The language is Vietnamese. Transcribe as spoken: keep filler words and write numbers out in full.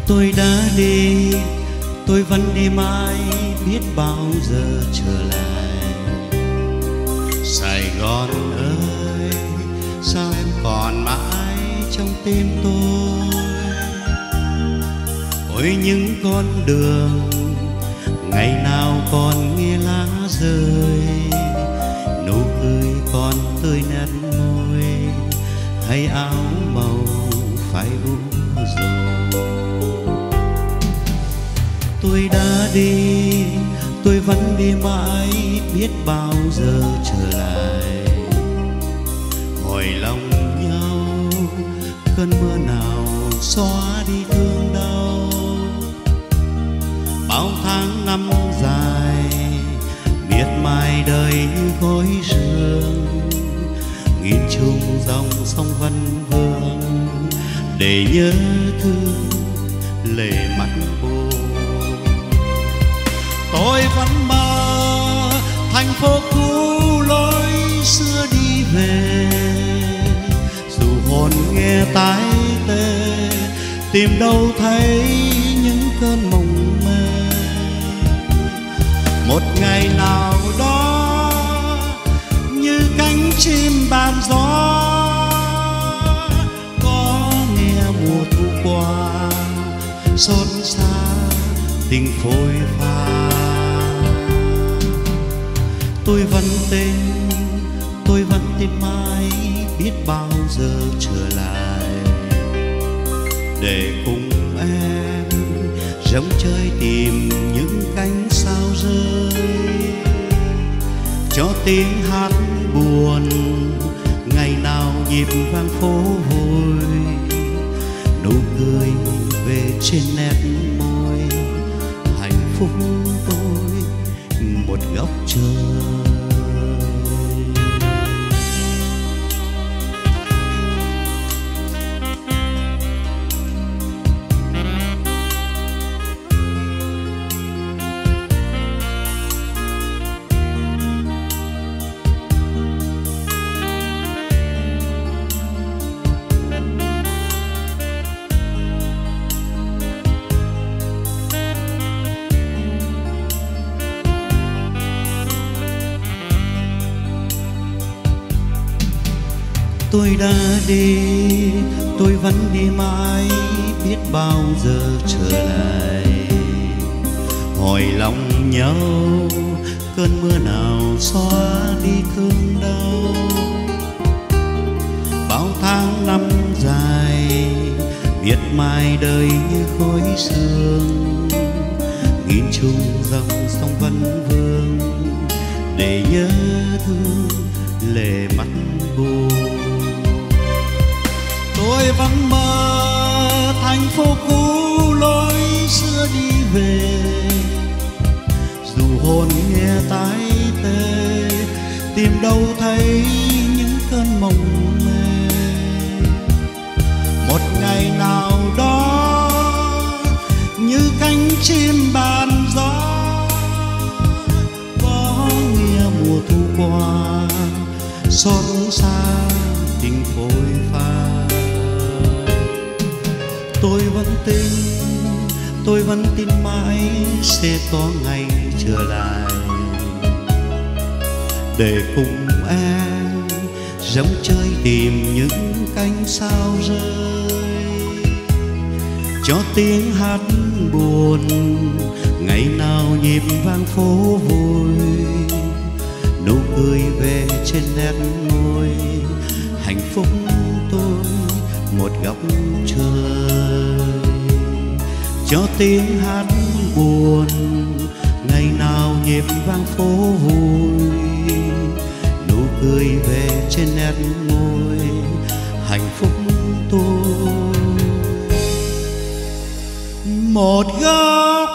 Tôi đã đi, tôi vẫn đi mãi, biết bao giờ trở lại. Sài Gòn ơi, sao em còn mãi trong tim tôi? Ôi những con đường ngày nào còn nghe lá rơi, nụ cười còn tươi nét môi, hay áo màu phải ung rồi. Tôi đã đi, tôi vẫn đi mãi, biết bao giờ trở lại. Hồi lòng nhau, cơn mưa nào xóa đi thương đau. Bao tháng năm dài, miệt mài đời như khói sương, nghìn trùng dòng sông Vân Vương, để nhớ thương lệ mắt buồn. Tôi vẫn mơ thành phố cũ lối xưa đi về, dù hồn nghe tái tê, tìm đâu thấy những cơn mộng mơ. Một ngày nào đó như cánh chim ban gió, có nghe mùa thu qua xót xa tình phôi pha. Tôi vẫn tin, tôi vẫn tin mãi, biết bao giờ trở lại, để cùng em rong chơi tìm những cánh sao rơi, cho tiếng hát buồn ngày nào nhịp vang phố vui, nụ cười về trên nét môi, hạnh phúc tôi một góc trời. Tôi đã đi, tôi vẫn đi mãi, biết bao giờ trở lại. Hồi lòng nhau, cơn mưa nào xóa đi thương đau. Bao tháng năm dài, miệt mài đời như khói sương, nghìn trùng dòng sông Vân Vương, để nhớ thương lệ mắt buồn. Tôi vẫn mơ thành phố cũ lối xưa đi về, dù hồn nghe tái tê, tìm đâu thấy những cơn mộng mê. Một ngày nào đó như cánh chim ban gió, có nghe mùa thu qua xót xa tình phôi pha. Tôi vẫn tin, tôi vẫn tin mãi sẽ có ngày trở lại, để cùng em rong chơi tìm những cánh sao rơi, cho tiếng hát buồn ngày nào nhịp vang phố vui, nụ cười về trên nét môi, hạnh phúc tôi một góc trời, cho tiếng hát buồn ngày nào nhịp vang phố vui, nụ cười về trên nét môi, hạnh phúc tôi một góc